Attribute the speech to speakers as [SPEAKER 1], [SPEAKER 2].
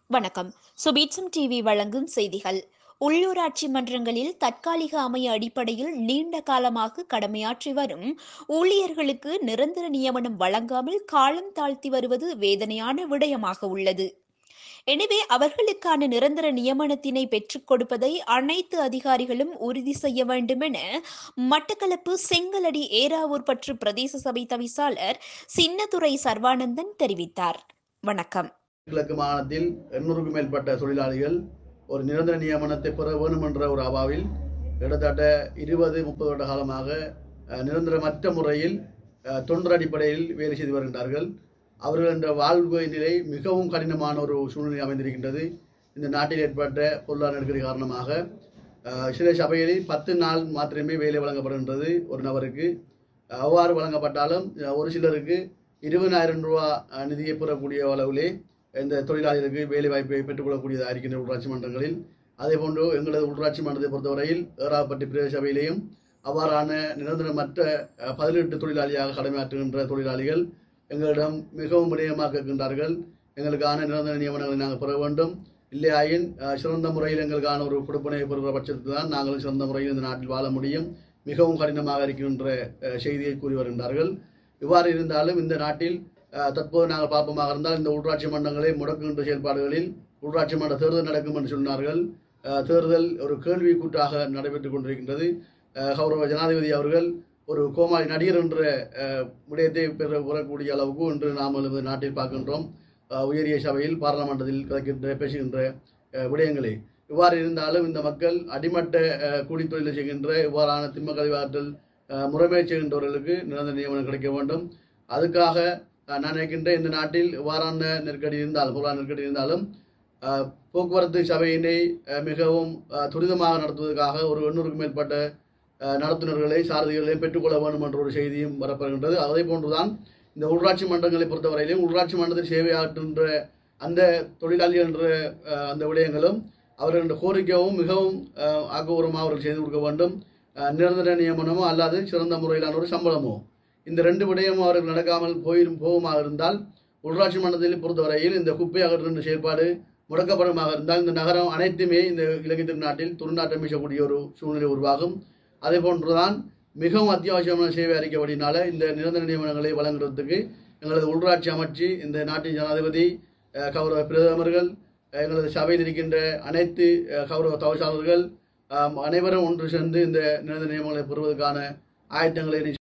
[SPEAKER 1] வணக்கம். சுபீட்சம் டிவி வழங்கும் செய்திகள். உள்ளூராட்சி மன்றங்களில் தற்காலிக அமைய அடிப்படையில் நீண்ட காலமாக கடமையாற்றி வரும் ஊழியர்களுக்கு நிரந்தர நியமனம் வழங்காமல் காலம் தாழ்த்தி வருவது வேதனையான விடயமாக உள்ளது. எனவே அவர்களுக்கான நிரந்தர நியமனத்தினை பெற்றுக் கொடுப்பதை அனைத்து அதிகாரிகளும் உறுதி செய்ய வேண்டும் என மட்டக்களப்பு செங்கலடி ஏறாவூர் பற்று பிரதேச சபை தவிசாளர் சின்னத்துரை சர்வானந்தன் தெரிவித்தார். வணக்கம்.
[SPEAKER 2] கிழக்கு மாகாணத்தில் 800க்கும் மேற்பட்ட தொழிலாளிகள் ஒரு நிரந்தர நியமனத்தை பெற வேண்டும் என்ற ஒரு அவாவில் கிட்டத்தட்ட 20-30 வருட காலமாக நிரந்தரமற்ற முறையில் தொண்டர் அடிப்படையில் வேலை செய்து வருகின்றார்கள். அவர்கள் என்ற வாழ்வு நிலை மிகவும் கடினமான ஒரு சூழ்நிலை அமைந்திருக்கின்றது. இந்த நாட்டில் ஏற்பட்ட பொருளாதார நெருக்கடி காரணமாக சில சபைகளில் 10 நாள் மாத்திரமே வேலை வழங்கப்படுகின்றது ஒரு நபருக்கு. அவ்வாறு வழங்கப்பட்டாலும் ஒரு சிலருக்கு 20,000 ரூபா நிதியை பெறக்கூடிய அளவிலே இந்த தொழிலாளர்களுக்கு வேலை வாய்ப்பை பெற்றுக்கொள்ளக்கூடியதாக இருக்கின்ற உள்ளாட்சி மன்றங்களில். அதேபோன்று எங்களது உள்ளாட்சி மன்றத்தை பொறுத்தவரையில் ஏறாவூர் பிரதேச சபையிலேயும் அவ்வாறான நிரந்தரமற்ற 18 தொழிலாளியாக கடமையாற்றுகின்ற தொழிலாளிகள் எங்களிடம் மிகவும் விடயமாக இருக்கின்றார்கள். எங்களுக்கான நிரந்தர நியமனங்களை நாங்கள் பெற வேண்டும், இல்லையாயின் சிறந்த முறையில் எங்களுக்கான ஒரு கொடுப்பனை பெறுகிற பட்சத்தில் தான் நாங்கள் சிறந்த முறையில் இந்த நாட்டில் வாழ முடியும், மிகவும் கடினமாக இருக்கின்ற செய்தியை கூறி வருகின்றார்கள். இவ்வாறு இருந்தாலும் இந்த நாட்டில் தற்போது நாங்கள் பார்ப்போமாக இருந்தால் இந்த உள்ளாட்சி மன்றங்களை முடக்குகின்ற செயல்பாடுகளில் உள்ளாட்சி மன்ற தேர்தல் நடக்கும் என்று சொன்னார்கள். தேர்தல் ஒரு கேள்வி கூட்டாக நடைபெற்றுக் கொண்டிருக்கின்றது. கௌரவ ஜனாதிபதி அவர்கள் ஒரு கோமாளி நடிகர் என்ற விடயத்தை பெறக்கூடிய அளவுக்கு இன்று நாம் நாட்டில் பார்க்கின்றோம். உயரிய சபையில் பாராளுமன்றத்தில் பேசுகின்ற விடயங்களை. இவ்வாறு இருந்தாலும் இந்த மக்கள் அடிமட்ட கூலி தொழிலை செய்கின்ற இவ்வாறான திண்ம கழிவாற்றல் முறைமை செய்கின்றவர்களுக்கு நிரந்தர நியமனம் கிடைக்க வேண்டும். அதுக்காக நான் நினைக்கின்ற இந்த நாட்டில் இவ்வாறான நெருக்கடி இருந்தாலும் பொருளாதார நெருக்கடி இருந்தாலும் போக்குவரத்து சபையினை மிகவும் துரிதமாக நடத்துவதற்காக ஒரு 800க்கும் மேற்பட்ட நடத்துனர்களை சாரதிகளையும் பெற்றுக்கொள்ள வேண்டும் என்ற ஒரு செய்தியும் வரப்படுகின்றது. அதே போன்றுதான் இந்த உள்ளாட்சி மன்றங்களை பொறுத்தவரையிலும் உள்ளாட்சி மன்றத்தில் சேவையாற்றுகின்ற அந்த தொழிலாளிகள் என்ற அந்த விடயங்களும் அவர்கள் கோரிக்கையும் மிகவும் ஆக்கப்பூர்வமாக அவர்கள் செய்து கொடுக்க வேண்டும். நிரந்தர நியமனமோ அல்லாது சிறந்த முறையிலான ஒரு சம்பளமோ, இந்த 2 விடயமும் அவர்கள் நடக்காமல் போகுமாக இருந்தால் உள்ளாட்சி மன்றத்தில் பொறுத்தவரையில் இந்த குப்பை அகற்றுகின்ற செயல்பாடு முடக்கப்படுமாக இருந்தால் இந்த நகரம் அனைத்துமே இந்த இலங்கை திருநாட்டில் துர்நாற்றம் வீசக்கூடிய ஒரு சூழ்நிலை உருவாகும். அதே போன்றுதான் மிகவும் அத்தியாவசியமான சேவை அறிக்கைப்படினால இந்த நிரந்தர நியமனங்களை வழங்குவதற்கு எங்களது உள்ளாட்சி அமைச்சு, இந்த நாட்டின் ஜனாதிபதி, கௌரவ பிரதமர்கள், எங்களது சபையில் இருக்கின்ற அனைத்து கௌரவ தவிசாளர்கள் அனைவரும் ஒன்று சேர்ந்து இந்த நிரந்தர நியமனங்களை பெறுவதற்கான ஆயத்தங்களை